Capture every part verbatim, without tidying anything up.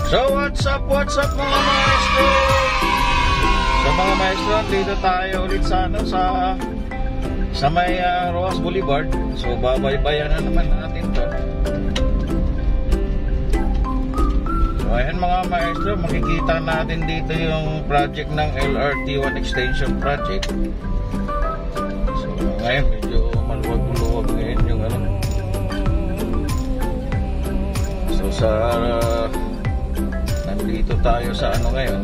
So what's up, what's up mga maestro? So mga maestro, dito tayo ulit sa ano, sa sa may uh, Roas Boulevard. So babaybayan na naman natin to. So ayan mga maestro, makikita natin dito yung project ng L R T one extension project. So ngayon medyo maluwag-luwag ngayon yung ano. So sa uh, nandito tayo sa ano ngayon.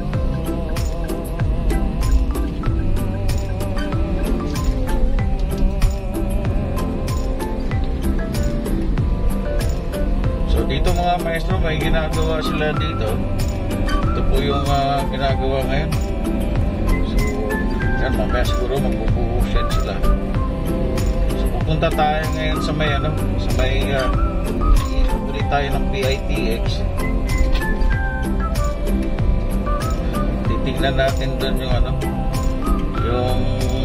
So dito mga maestro, may ginagawa sila dito. Ito po yung uh, ginagawa ngayon. So yan, mamaya siguro magbubuhusan sila. So pupunta tayo ngayon sa may ano, sa may uh, ulit tayo ng P I T X. Tingnan natin doon yung ano, yung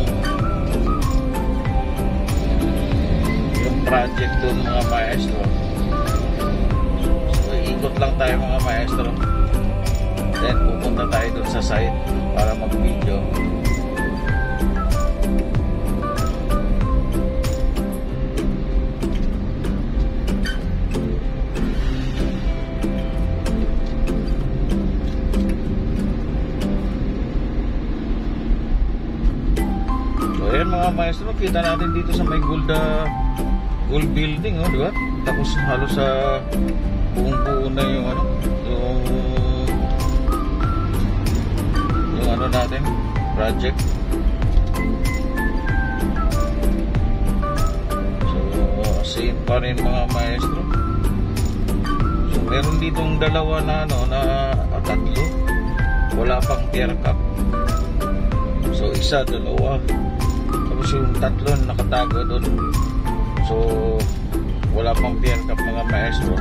yung project doon mga maestro. So ikot lang tayo mga maestro, then pupunta tayo doon sa site para mag-video. Ayan mga maestro, kita natin dito sa may gold, uh, gold building, oh, di ba? Tapos halos sa uh, buong-buo na yung ano, yung yung ano natin, project. So, same pa rin mga maestro. So, meron ditong dalawa na ano, na uh, tatlo. Wala pang pier cap. So, isa, dalawa. Tapos yung tatlo nakatago doon. So wala pang pier cap mga maestro.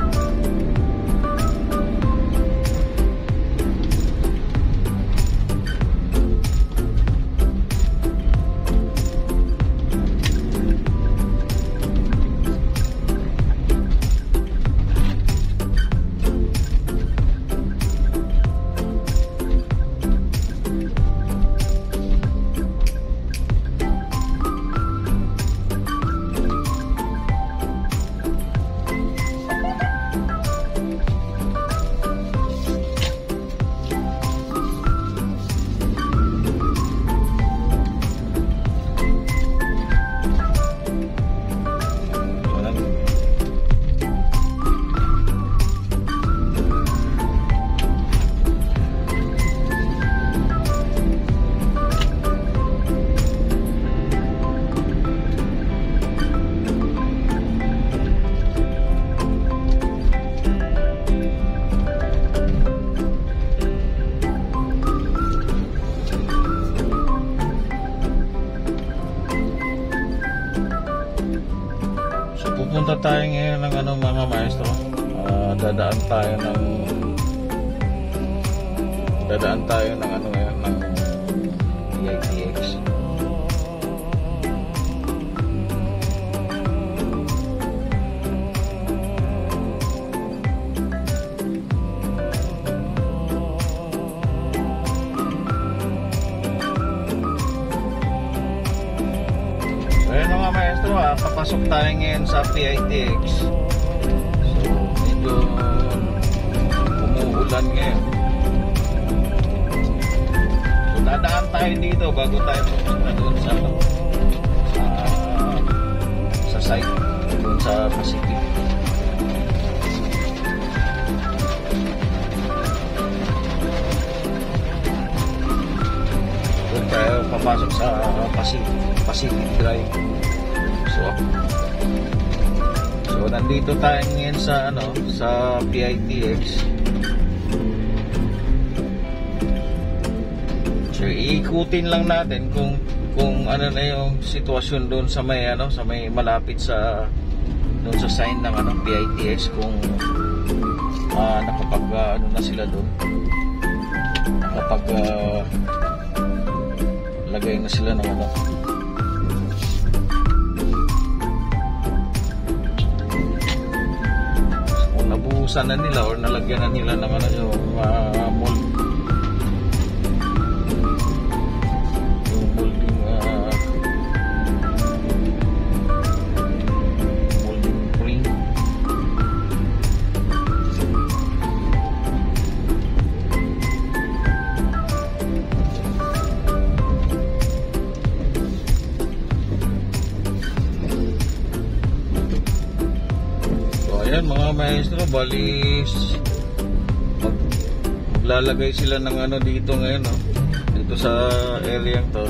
Pupunta tayo ngayon ng ano mga maestro, uh, dadaan tayo ng dadaan tayo ng ano ngayon ng P I T X. Ayan mga maestro, ha, papasok tayo ngayon sa P I T X. So medyo umuulan ngayon. So dadaan tayo dito bago tayo pupunta doon sa sa, sa site doon sa Pacific. Doon tayo papasok sa Pacific Pacific Drive. So, so nandito tayo ngayon sa ano, sa P I T X. So iikutin lang natin kung kung ano na yung sitwasyon doon sa may ano, sa may malapit sa doon sa sign ng ano P I T X, kung uh, nakapag uh, ano na sila doon. Nakapag uh, lagay na sila ng ano. binuksan na nila or nalagyan na nila ng ano yung uh, mold. Yung molding uh, molding ring. Ayan mga maestro, balis mag, maglalagay sila ng ano dito ngayon, no? Dito sa area to.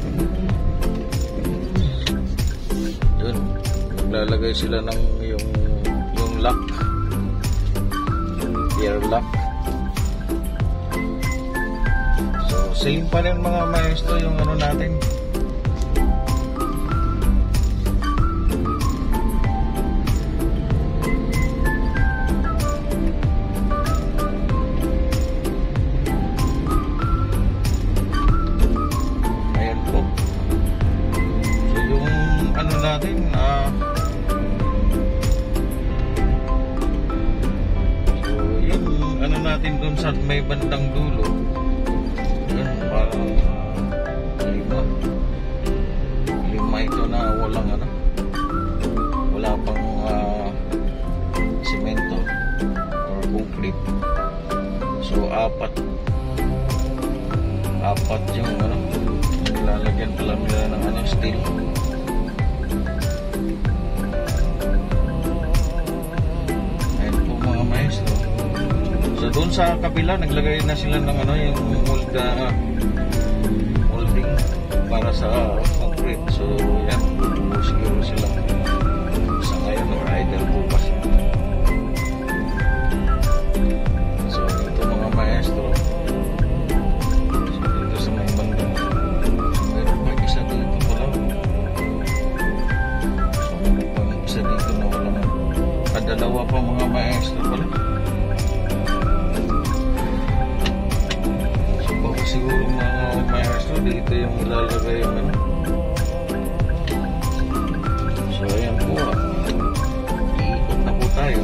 Yun, maglalagay sila ng yung yung lock, gear lock. So same pa rin mga maestro yung ano natin. Natin ah so yung ano natin dun sa may bandang dulo yun parang uh, lima lima ito na walang ano wala pang uh, semento or concrete, so apat apat yung ano nilalagyan pala nila ng ano steel. So doon sa kabila naglagay na sila ng ano yung mold uh, molding para sa uh, concrete. So yan, siguro sila sa ngayon or either bukas. So dito mga maestro, so dito sa may bandang mayroon pa isa dito pala. So mayroon pa isa dito na walang kadalawa pa mga maestro pala. Siguro mga maestro dito yung ilalagay yung ano. So ayan po, iikot na po tayo.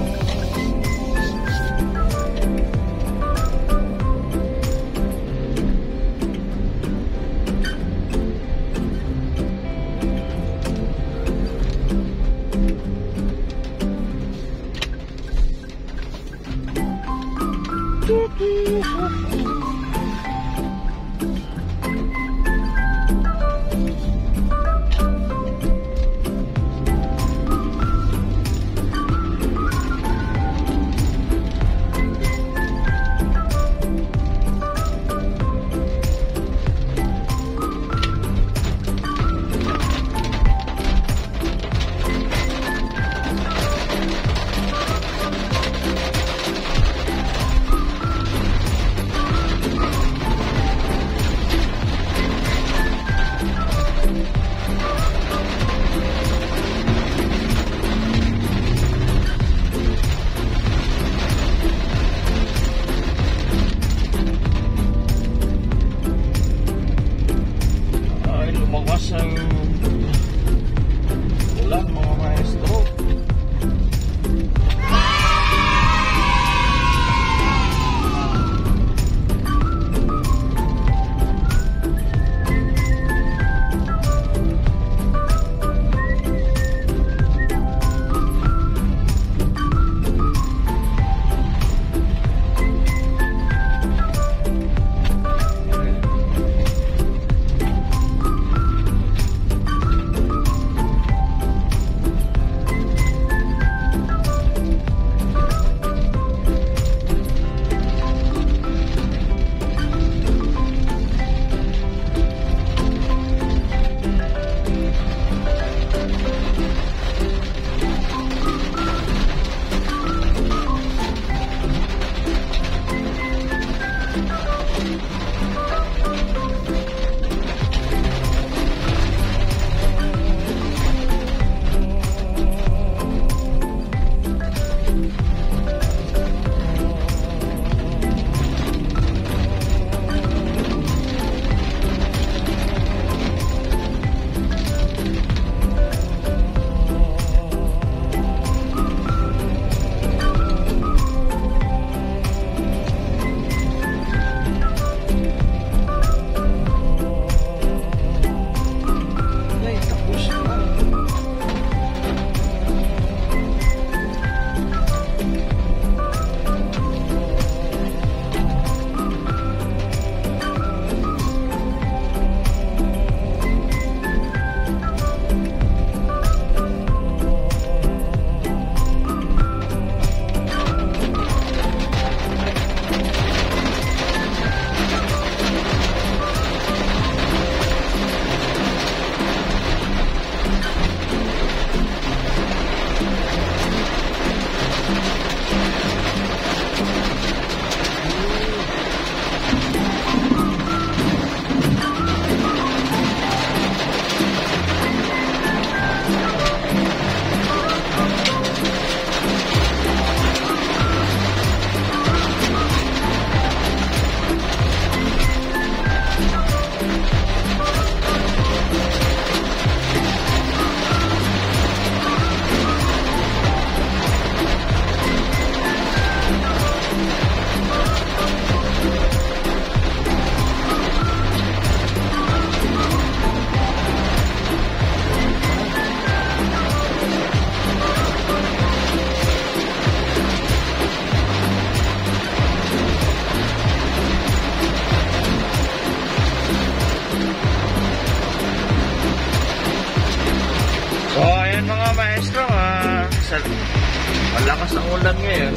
malakas ang ulan ngayon.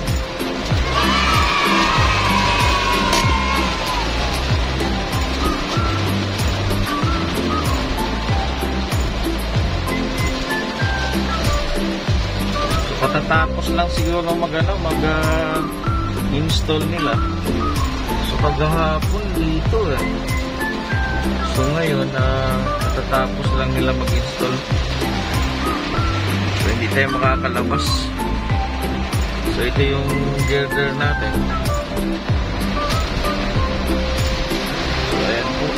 So, patatapos lang siguro mag, ano, mag uh, install nila. So, paghahapon dito eh. So, ngayon, uh, patatapos lang nila mag-install. So, hindi tayo makakalabas. So, ito yung girder natin. So, ayan po.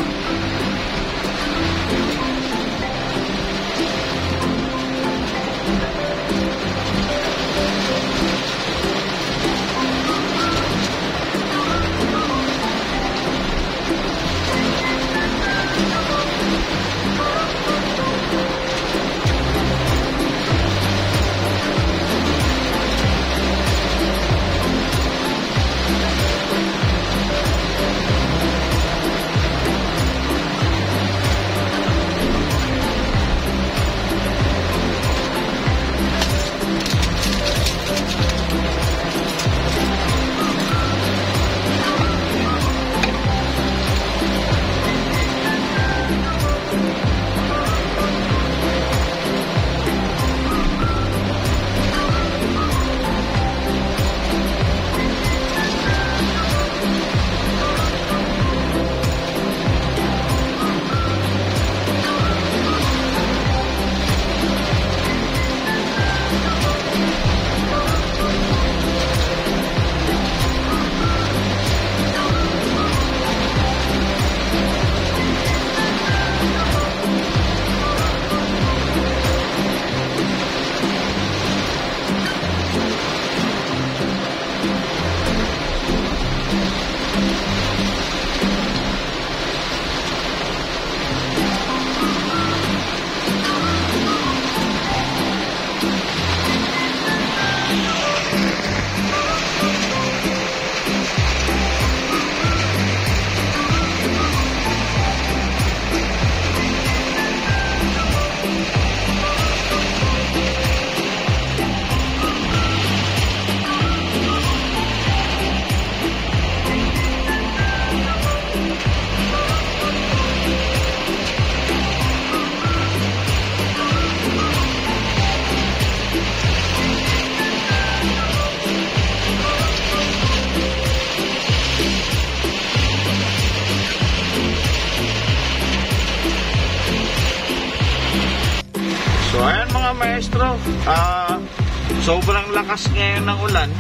So ayan mga maestro, uh, sobrang lakas ngayon ng ulan.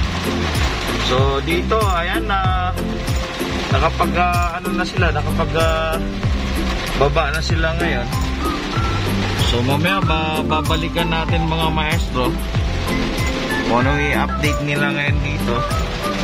So dito ayan na uh, nakapag uh, ano na sila, nakapag uh, baba na sila ngayon. So mamaya babalikan natin mga maestro kung ano i-update nila ngayon dito.